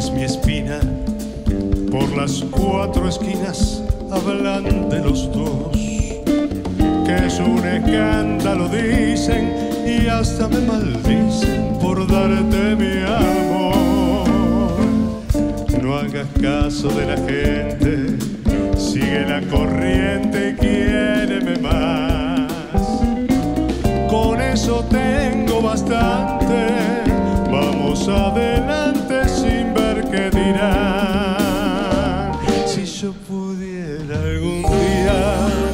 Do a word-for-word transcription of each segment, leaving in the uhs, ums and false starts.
es mi espina. Por las cuatro esquinas hablan de los dos, que es un escándalo, dicen, y hasta me maldicen por darte mi amor. No hagas caso de la gente, sigue la corriente y quiéreme más. Con eso tengo bastante, vamos adelante sin ver qué dirán. Si yo pudiera algún día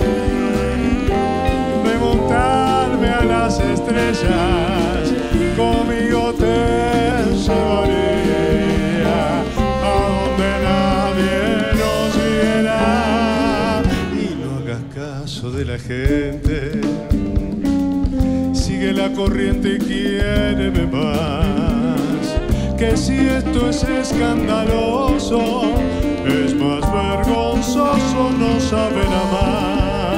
remontarme a las estrellas, conmigo te llevaría a donde nadie nos viera. Y no hagas caso de la gente, sigue la corriente y quiéreme más. Que si esto es escandaloso, es más vergonzoso no saber amar.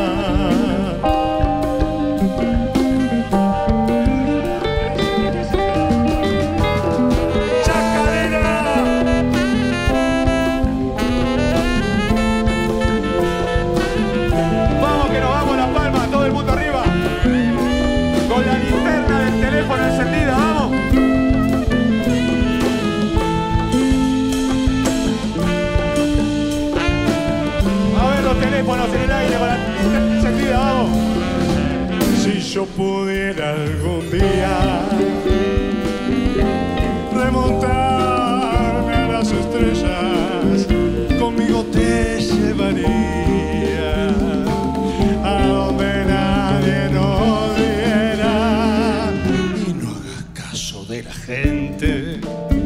Si yo pudiera algún día remontarme a las estrellas, conmigo te llevaría a donde nadie nos viera. Y no hagas caso de la gente,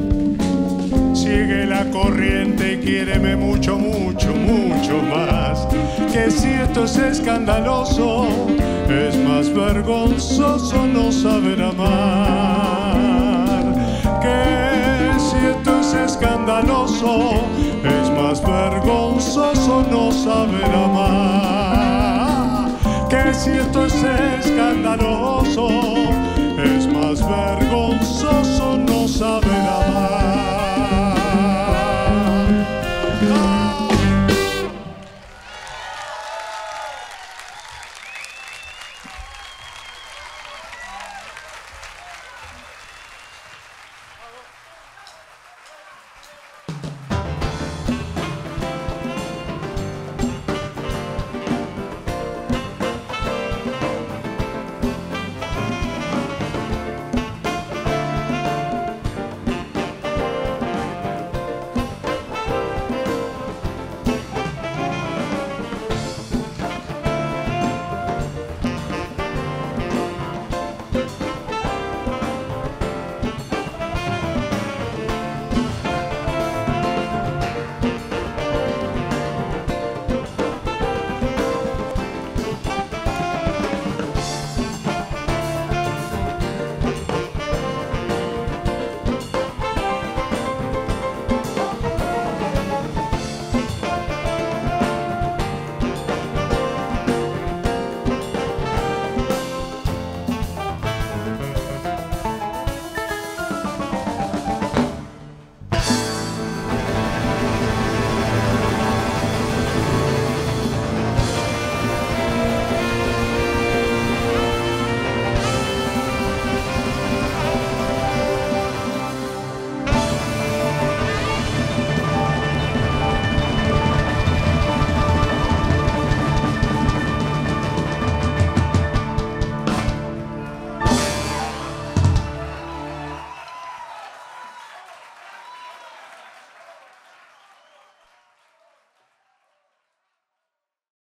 sigue la corriente y quiéreme mucho, mucho, mucho más. Que si esto es escandaloso, es más vergonzoso no saber amar. Que si esto es escandaloso, es más vergonzoso no saber amar. Que si esto es escandaloso,